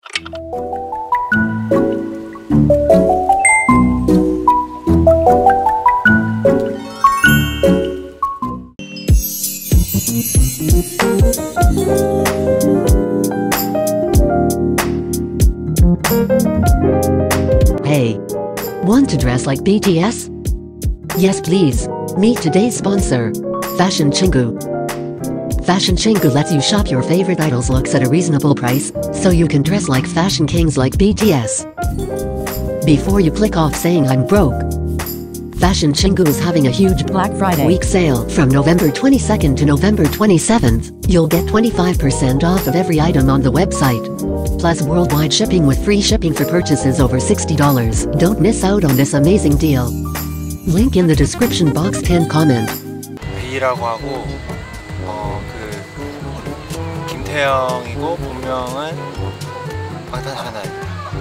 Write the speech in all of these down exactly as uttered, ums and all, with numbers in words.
Hey, want to dress like B T S? Yes please, meet today's sponsor, Fashion Chingu. Fashion Chingu lets you shop your favorite idols' looks at a reasonable price, so you can dress like fashion kings like B T S. Before you click off saying I'm broke, Fashion Chingu is having a huge Black Friday week sale from November twenty-second to November twenty-seventh. You'll get twenty-five percent off of every item on the website, plus worldwide shipping with free shipping for purchases over sixty dollars. Don't miss out on this amazing deal. Link in the description box, pinned comment. B라고 하고 어 그 김태형이고 본명은 방탄소년단입니다.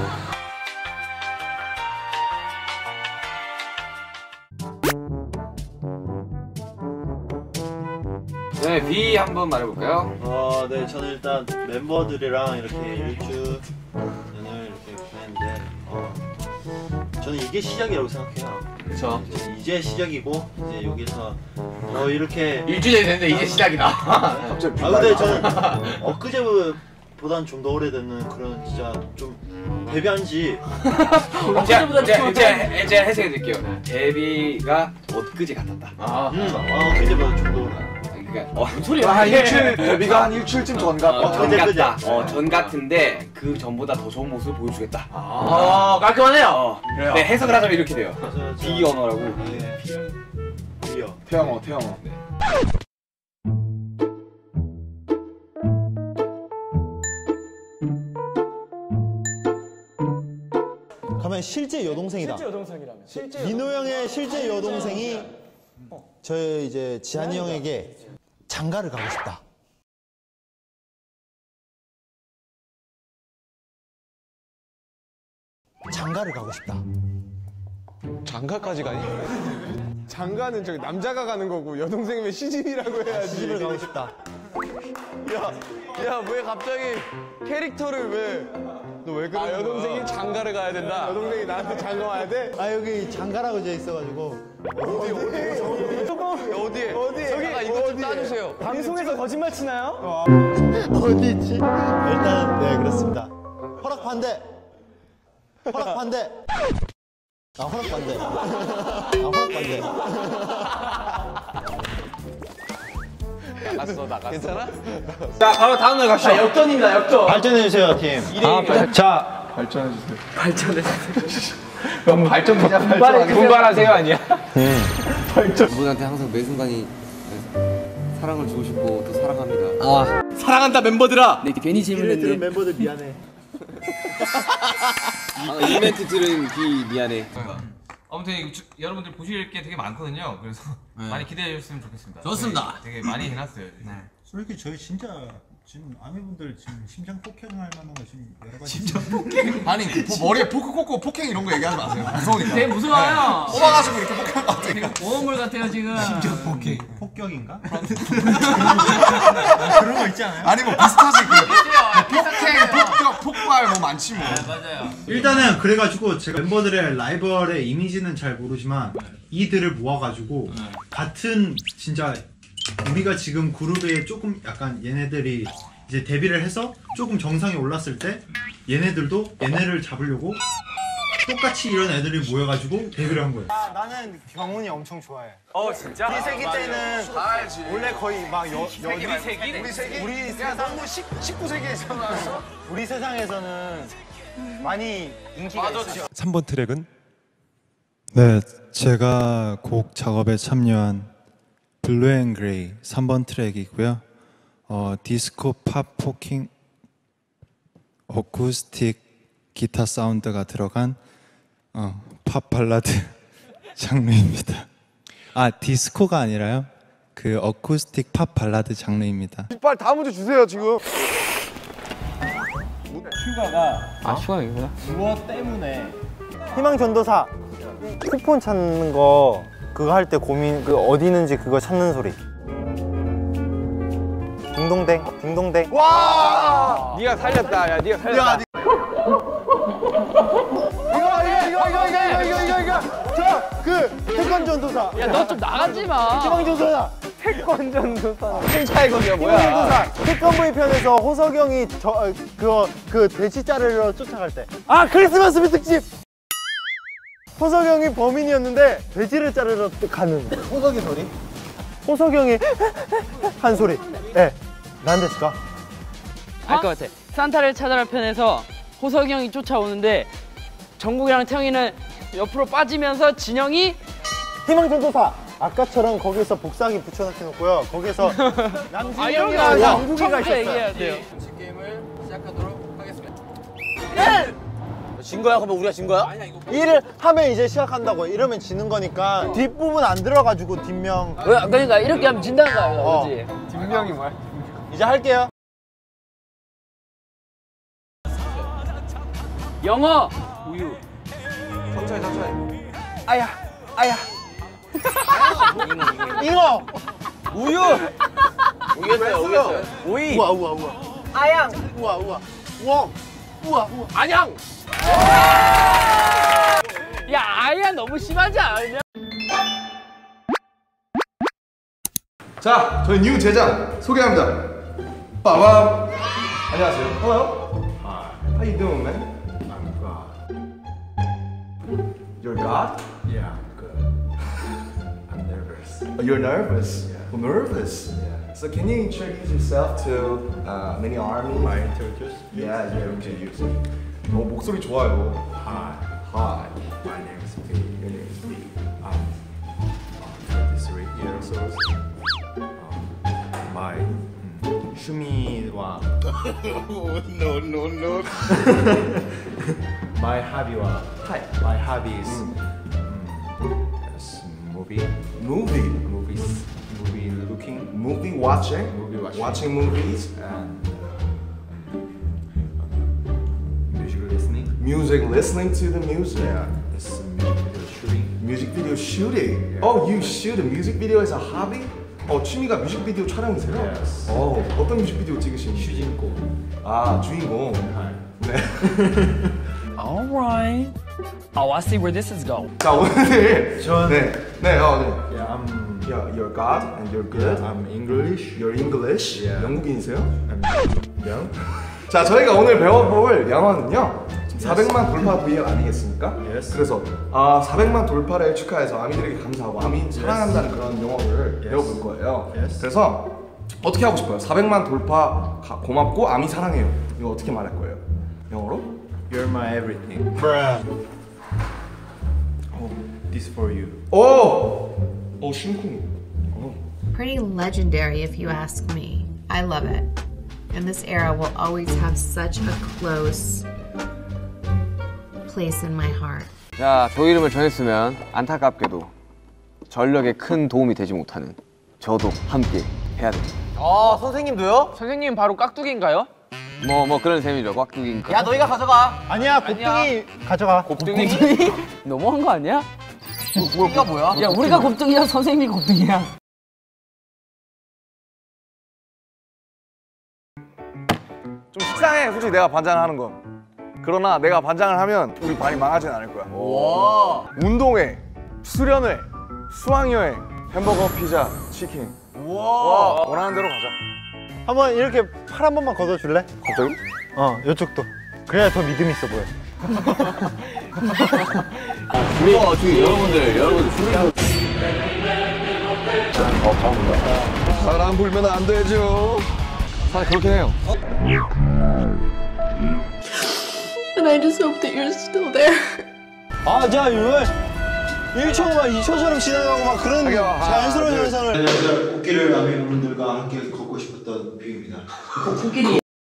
네, B 한번 말해볼까요? 어, 네, 저는 일단 멤버들이랑 이렇게 일주년을 이렇게 보냈는데, 어, 저는 이게 시작이라고 생각해요. 그쵸. 이제 시작이고, 이제 여기서 어, 이렇게 일주일이 됐는데 이제 시작이다. 갑자기. 아, 근데 저는 엊그제보다는 좀 더 오래되는 그런 진짜 좀 데뷔한 지 제가 제가 제가 제가 해석해드릴게요. 데뷔가 엊그제 같았다. 아, 음, 아, 엊그제보다 좀 더 오래. 그러니까 어, 무슨 소리야? 한 일주일 데뷔가 한 일주일쯤 전 같다. 어, 전 그제, 같다. 그제. 어, 전 같은데 그 전보다 더 좋은 모습을 보여주겠다. 아, 깔끔하네요. 어, 네, 해석을 하자면 이렇게 돼요. 맞아요, B 언어라고. 네, 비요. 태영어, 태영어. 네. 가면 실제 여동생이다. 실제 여동생이라면. 실제 민호 형의 실제 여동생이 저희 이제 지한이 형에게 장가를 가고 싶다. 장가를 가고 싶다. 장가까지 가니? 장가는 저기 남자가 가는 거고 여동생이면 시집이라고 해야지. 시집을 가고 싶다. 야, 야, 왜 갑자기 캐릭터를 왜? 너 왜 그래? 아, 여동생이 장가를 가야 된다. 여동생이 나한테 장가 와야 돼? 아 여기 장가라고 돼 있어가지고. 어디 어디? 조금 어디에? 어디에? 저기 아, 이거 좀 따주세요. 방송에서 거짓말 치나요? 어디 있지? 일단 네 그렇습니다. 허락 반대. 허락 반대. 아 허락 반대. 아 허락 반대. 나갔어, 나갔어. 괜찮아? 자, 바로 다음 날 가시죠. 아, 역전입니다, 역전. 발전해주세요 팀. 아, 발... 자, 발전해주세요. 발전해주세요. 그럼 발전 진짜 분발해, 분발하세요 아니야? 발전. 그분한테 항상 매 순간이 사랑을 주고 싶고 또 사랑합니다. 아, 사랑한다 멤버들아. 네, 괜히 질문했네. 들은 멤버들 미안해. 아, 이 멘트 들은 비 미안해. 아무튼 주, 여러분들 보실 게 되게 많거든요. 그래서 네. 많이 기대해 주셨으면 좋겠습니다. 좋습니다. 되게 많이 해놨어요. 네. 솔직히 저희 진짜 지금 아미분들 지금 심장 폭행할 만한 거 지금 여러 가지. 심장 폭행? 아니 그 머리에 포크 꽂고 폭행 이런 거 얘기하지 마세요. 무서우니까. 되게 무서워요. 네. 뽑아가지고 이렇게 폭행할 것 같으니까. 오음물 같아요 지금. 심장 폭행. 폭격인가? 그런 거 있지 않아요? 아니 뭐 비슷하지 그. 폭행, 폭격, 폭발 뭐 많지 뭐. 네, 맞아요. 일단은 그래가지고 제가 멤버들의 라이벌의 이미지는 잘 모르지만 이들을 모아가지고 네. 같은 진짜 우리가 지금 그룹에 조금 약간 얘네들이 이제 데뷔를 해서 조금 정상에 올랐을 때 얘네들도 얘네를 잡으려고 똑같이 이런 애들이 모여가지고 데뷔를 한 거예요. 아, 나는 경훈이 엄청 좋아해. 어, 진짜? 우리 세기 때는 알지. 원래 거의 막 여, 여, 세기, 우리 세기? 우리 세기? 우리 야, 너무 십구 세기에서 우리 세상에서는 많이 인기가 있어요. 삼 번 트랙은? 네, 제가 곡 작업에 참여한 블루 앤 그레이 삼 번 트랙이고요. 어, 디스코 팝 포킹 어쿠스틱 기타 사운드가 들어간 어, 팝 발라드 장르입니다. 아, 디스코가 아니라요. 그 어쿠스틱 팝 발라드 장르입니다. 빨리 다음 문제 주세요 지금. 휴가가 아 휴가 이거야? 무엇 때문에 희망 전도사 쿠폰 찾는 거 그거 할 때 고민 그 어디 있는지 그거 찾는 소리. 딩동댕 딩동댕. 와! 네가 살렸다. 야, 네가 살렸다. 야, 이거 이거 이거 이거 이거 이거 자그 태권 전도사. 야 너 좀 나가지 마. 태권 전도사. 태권 전도사. 차이 거기야 뭐야? 태권 전도사. 태권브이 편에서 호석영이 저 그거 그 돼지 자르러 쫓아갈 때. 아 크리스마스 특집. 호석영이 범인이었는데 돼지를 자르러 가는. 호석이 소리? 호석영이 한 소리. 예. 난 됐을까? 알 것 같아. 산타를 찾아라 편에서 호석이 형이 쫓아오는데 정국이랑 태영이는 옆으로 빠지면서 진영이 희망전도사. 아까처럼 거기서 복사기 붙여넣기 놓고요. 거기서 남진영이랑 아, 양국이가 있었어요. 얘기해야 돼요. 게임을 시작하도록 하겠습니다. 진 거야? 그러면 우리가 진 거야? 일을 하면 이제 시작한다고. 이러면 지는 거니까 뒷부분 안 들어가지고 뒷명. 왜? 그러니까 이렇게 하면 진다는 거야, 어. 그렇지? 뒷명이 뭐야? 이제 할게요. 영어 우유. 천천히 천천히. 아야, 아야. 잉어. 우유. 우유였어요. 우유였어요. 오이. 우와, 우와, 우와. 아양. 우와, 우와. 우와. 우와, 우와. 안양. 야 아야 너무 심하지 않냐? 자, 저희 뉴 제작 소개합니다. 빠밤. 안녕하세요. Hello. Hi. How you doing, man? I'm God. You're God? Yeah, I'm good. I'm nervous. Oh, you're nervous? Yeah. Oh, nervous? Yeah. So can you introduce yourself to uh, many armies? My introduce? Yeah, yeah, introduce. 어, 목소리 좋아요. Hi. Hi. My name is B. Your name is B. I'm twenty-three years old. My 음, 취미와 no no no my hobby와 Hi. My hobby is 음. 음, is movie movie movies movie looking movie watching movie watching, watching movies and um, music listening music listening to the music yeah it's music video shooting music video shooting yeah. Oh, you shoot a music video as a hobby? 어, 취미가 뮤직비디오 촬영이세요? Yes. 어, 어떤 뮤직비디오 찍으시는? 주인공. 아, 주인공. 네. Alright. Oh, I see where this is going. 자, 오늘 전 네, 네, 어, 네. Yeah, I'm Yeah, you're God and you're good. yeah, I'm English. You're English. Yeah. 영국인이세요? I'm 영. 자, 저희가 오늘 배워볼 영어는요. 사백만 돌파 브이앱 아니겠습니까? Yes. 그래서 아, 사백만 돌파를 축하해서 아미들에게 감사하고 아미 사랑한다는 그런 영어를 Yes. 배워볼 거예요. Yes. 그래서 어떻게 하고 싶어요? 사백만 돌파 가, 고맙고 아미 사랑해요. 이거 어떻게 말할 거예요? 영어로? You're my everything. Bruh. Oh, this for you. 오! 오, 심쿵. 오. Pretty legendary if you ask me. I love it. And this era will always have such a close place in my heart. 자, 조 이름을 정했으면 안타깝게도 전력에 큰 도움이 되지 못하는 저도 함께 해야 됩니다. 아, 선생님도요? 선생님 바로 깍두기인가요? 뭐, 뭐 그런 셈이죠. 꽉두기니까. 야, 너희가 가져가. 아니야, 곱등이 가져가. 곱등이? 너무한 거 아니야? 곱등이가 뭐야? 야, 우리가 곱등이야, 선생님이 곱등이야. 좀 식상해, 솔직히 내가 반장을 하는 건. 그러나 내가 반장을 하면 우리 반이 망하진 않을 거야. 와. 운동회, 수련회, 수학여행, 햄버거, 피자, 치킨. 와. 원하는 대로 가자. 한번 이렇게 팔 한 번만 걷어줄래? 갑자기? 어, 이쪽도. 그래야 더 믿음 있어 보여. 우리 어, 저기 여러분들, 여러분들. 어, 감사합니다. 사람 불면 안 되죠. 사실 그렇긴 해요. And I just hope that you're still there. 아, 자, 이거 일 초가 막 이 초처럼 지나가고 막 그런 자연스러운 현상을. 안녕하세요. 코끼리를 아미분들과 함께 걷고 싶었던 뷰입니다. 코끼리.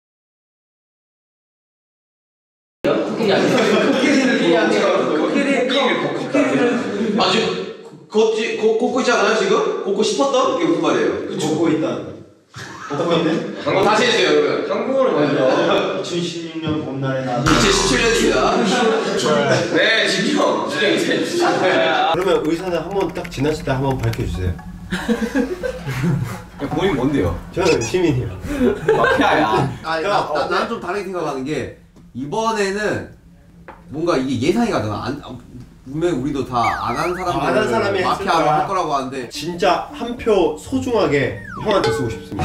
코끼리 아니야? 코끼리 아니야? 코끼리, 코끼리는 아주 걷지, 걷고 있잖아요, 지금? 걷고 싶었던? 이게 무슨 말이에요? 걷고 있다. 걷고 있는? 한번 다시 해주세요, 그러면. 한국어로 먼저. 이천십육 년 봄날에 나. 이천십칠 년입니다. 네, 진정. 진정. 그러면 의사는 한번 딱 지나칠 때 한번 밝혀주세요. 본인 뭔데요? 저는 시민이요. 마피아야. 아, 나, 나, 나는 좀 다르게 생각하는 게 이번에는 뭔가 이게 예상이 가잖아. 안, 분명히 우리도 다 안 한 사람들 안 한 사람이 마피아로 할 거라고 하는데 진짜 한 표 소중하게 형한테 쓰고 싶습니다.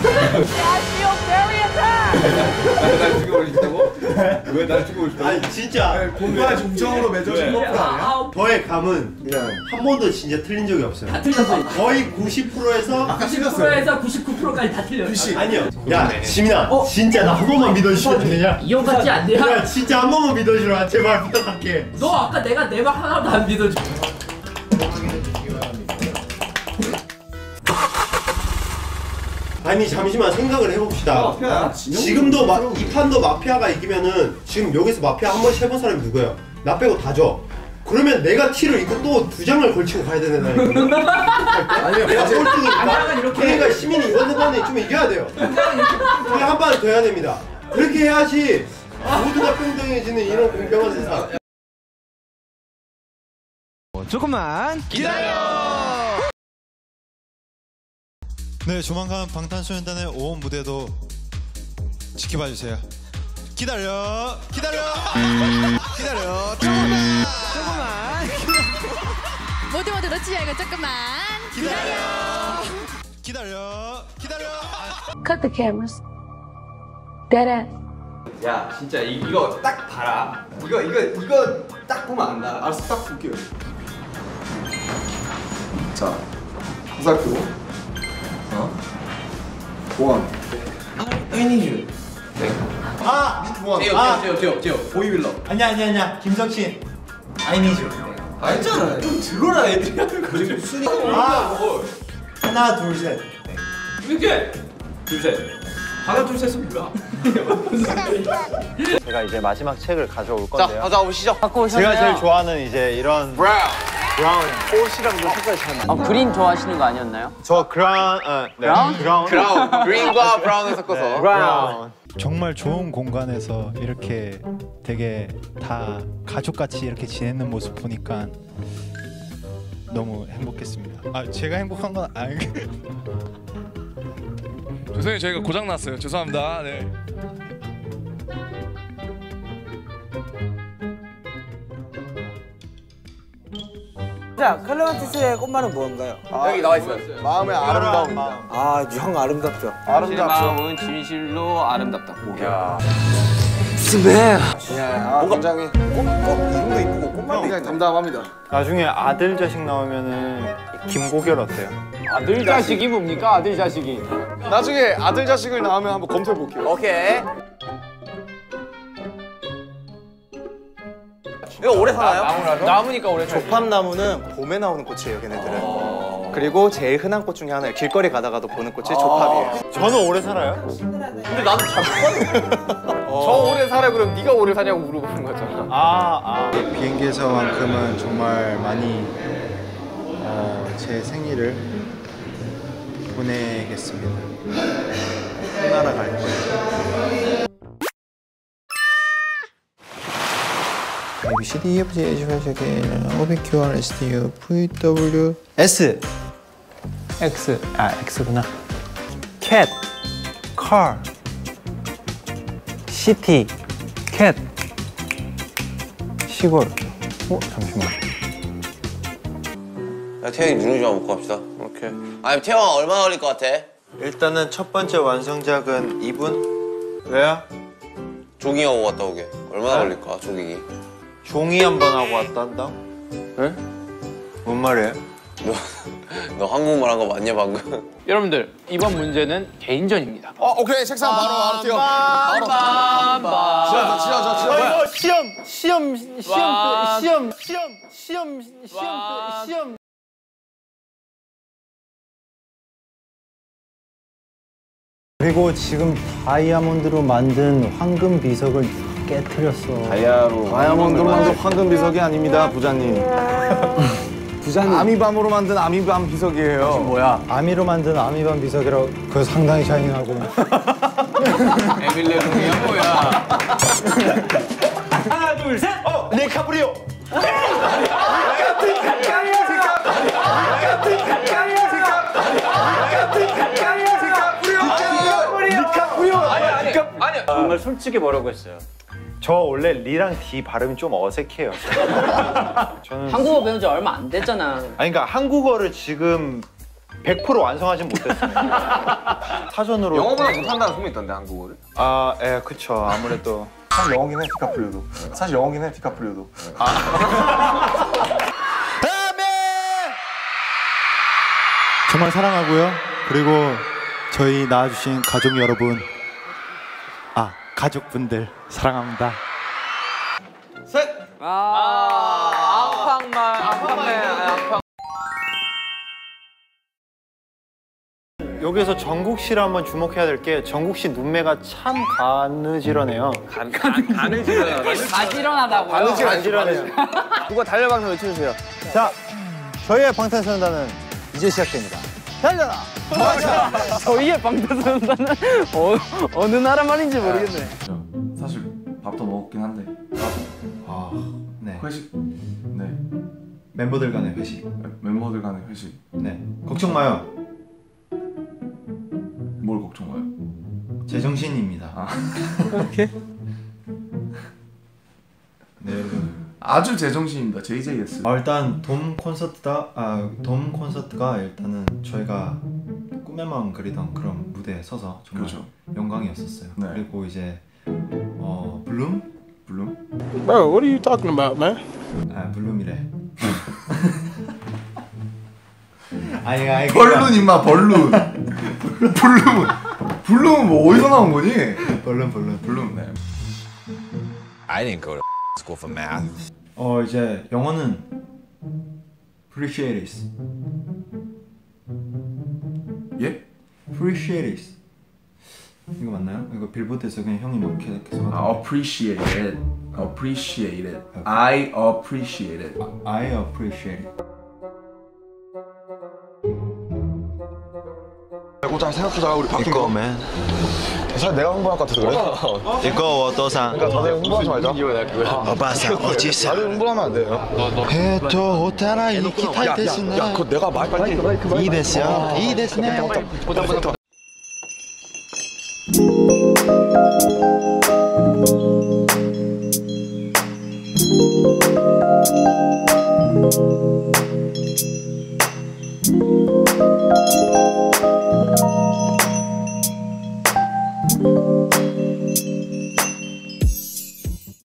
날 죽여버리고 싶다고? 왜 날 죽이고 싶다고? 아니 진짜 공부와 중정으로 맺어진 커플 아니야? 저의 감은 그냥 한 번도 진짜 틀린 적이 없어요. 다 틀렸어. 거의 구십 퍼센트에서 구십 퍼센트에서 구십구 퍼센트까지 다 틀렸어. 아니요. 야 지민아, 진짜 나 한 번만 믿어주면 되냐? 이 형 같지 않냐? 야 진짜 한 번만 믿어주라 제발 부탁할게. 너 아까 내가 내 말 하나도 안 믿어줘. 아니 잠시만 생각을 해봅시다. 마피아야. 지금도 마, 이 판도 마피아가 이기면은 지금 여기서 마피아 한 번씩 해본 사람이 누구예요? 나 빼고 다죠. 그러면 내가 티를 입고 또 두 장을 걸치고 가야 되는다니까. 아니요, 내가 이제- 꼴등이니까. 그러니까 시민이 이번 판에 좀 이겨야 돼요. 그냥 한 판을 더 해야 됩니다. 그렇게 해야지 모두가 평등해지는 이런 공평한 세상. 조금만 기다려. 네, 조만간 방탄소년단의 오원 무대도 지켜봐 주세요. 기다려, 기다려, 기다려, 조금만, 조금만. 모두 모두 놓치지 말고 조금만 기다려. 기다려, 기다려. Cut the cameras. Dead ass. 야 진짜 이, 이거 딱 봐라. 이거 이거 이거 딱 보면 안다. 알았어, 딱 볼게요. 자, 화살표. 어? 원. I need you. 아! 원. 제요, 아. 제요, 제요, 제요. 보이빌러. 아니야 아니야 아니야 김석신 I need you. 알잖아. 좀 들어라 애들이 하는 거. 순위. 아. 하나 둘 셋. 이렇게. 둘 셋. 하나 둘 셋은 뭐야? 제가 이제 마지막 책을 가져올 건데요. 가져오시죠. 갖고 오셨네요. 제가 제일 좋아하는 이제 이런 브라운. 브라운 꽃이랑도 색깔이 잘 맞는. 어, 그린 좋아하시는 거 아니었나요? 저 그라운, 어, 네. 브라운? 그라운. 그라운. 그린과 브라운을 섞어서. 브라운. 정말 좋은 공간에서 이렇게 되게 다 가족같이 이렇게 지내는 모습 보니까 너무 행복했습니다. 아, 제가 행복한 건 아니. 죄송해요, 저희가 고장 났어요. 죄송합니다. 네. 자, 클레멘티스의 꽃말은 무언가요? 여기 나와 있어요. 마음의 아름다움. 아, 형 아름답죠. 진실의 마음은 진실로 아름답다. 야. 스멜. 야, 아, 굉장히 꽃꽃 이름도 이쁘고 꽃말도 굉장히 담담합니다. 나중에 아들 자식 나오면은 김고결 어때요? 아들 자식이 뭡니까? 아들 자식이. 나중에 아들 자식을 낳으면 한번 검토해 볼게요. 오케이. 이거 오래 살아요? 나무라서? 나무니까 오래 살죠. 조팝나무는 봄에 나오는 꽃이에요, 걔네들은. 그리고 제일 흔한 꽃 중에 하나예요. 길거리 가다가도 보는 꽃이 조팝이에요. 저는 오래 살아요. 근데 나도 잘 못 저 오래 살아 그럼 네가 오래 사냐고 물어보는 거잖아. 아, 아. 비행기에서만큼은 정말 많이 어, 제 생일을 보내겠습니다. 꿈나라 갈 거예요. A, B, C, D, E, F, G, H, I, J, K, L, M, N, O, P, Q, R, S, T, U, V, W, S. X. 아, X구나. cat, car, city, cat, 시골. 어, 잠시만. 야, 태영이 누룽지 좀 먹고 갑시다. 오케이. 아니, 태영아 얼마나 걸릴 것 같아? 일단은 첫 번째 완성작은 이 분. 왜요? 조깅하고 갔다 오게. 얼마나 걸릴까, 조깅이? 종이 한 번 하고 왔다 한다? 네? 뭔 말이에요? 너, 너 한국말 한 거 맞냐, 방금? 여러분들, 이번 문제는 개인전입니다. 어, 오케이. 책상 바로 바로 뛰어. 바로. 빰빰빰. 지하, 지하, 지하, 지하. 어, 시험, 시험, 시험, 시험, 시험, 시험, 시험, 시험. 그리고 지금 다이아몬드로 만든 황금 비석을 깨트렸어. 다이아로. 다이아몬드로 만든 황금 비석이 아닙니다, 부자님. 부자님. 아미밤으로 만든 아미밤 비석이에요. 뭐야? 아미로 만든 아미밤 비석이라고. 그거 상당히 샤이닝하고. 에밀레 룸이야 뭐야? 하나 둘 셋. 어, 리카프리오. 정말 솔직히 뭐라고 했어요? 저 원래 리랑 D 발음이 좀 어색해요. 저는 한국어 배운 지 얼마 안 됐잖아. 아니 그러니까 한국어를 지금 백 퍼센트 완성하진 못했어요. 사전으로 영어보다 못한다는 소문이 있던데 한국어를? 아, 예, 그쵸. 아무래도 사실 영어긴 해, 디카프리오도. 사실 영어긴 해, 디카프리오도. 정말 사랑하고요. 그리고 저희 낳아주신 가족 여러분, 아 가족분들 사랑합니다. 셋. 아, 아팡말, 아팡말, 아팡. 여기서 정국 씨를 한번 주목해야 될 게 정국 씨 눈매가 참 가느지러네요. 간, 간, 가느지러하다. 가지런하다고요? 가느지러네요. 누가 달려방송 외쳐주세요. 자, 저희의 방탄소년단은 이제 시작됩니다. 달려라! 맞아! 저희의 방탄소년단은 어, 어느 나라 말인지 모르겠네. 사실 밥도 먹었긴 한데. 아, 네. 회식. 네. 멤버들 간의 회식. 멤버들 간의 회식. 네. 걱정 마요. 뭘 걱정 마요? 제정신입니다. 아. 오케이. 네, 여러분. 아주 제정신입니다. 제이제이에스. 아, 일단 돔 콘서트다. 아, 돔 콘서트가 일단은 저희가 꿈에만 그리던 그런 무대에 서서 정말 그렇죠. 영광이었었어요. 네. 그리고 이제 어 블룸? 블룸? Bro, what are you talking about, man? 아, 블룸이래. 아니, 아니. 벌룬 임마, 벌룬. 블룸은 블룸은 뭐 어디서 나온 거니? 블룸, 블룸, 블룸. 네. I didn't go to school for math. 어 이제 영어는 appreciate it. 예? appreciate it. 이거 맞나요? 이거 빌보드에서 그냥 형이 뭐 계속 계속 아, appreciate it. appreciate it. I appreciate it. I appreciate it. 고장 생각하다가 우리 바뀐 거. 사실 내가 홍보할 것 같아서 그래. 이거 어떠상? 그러니까 다들 홍보하지 말자. 어바상 어디서? 다들 홍보하면 안 돼요. 해도 오타라 이키타이 데스네. 야, 그거 내가 말 빨리. 이 데스요. 이 데스네. 보자 보자. Thank you.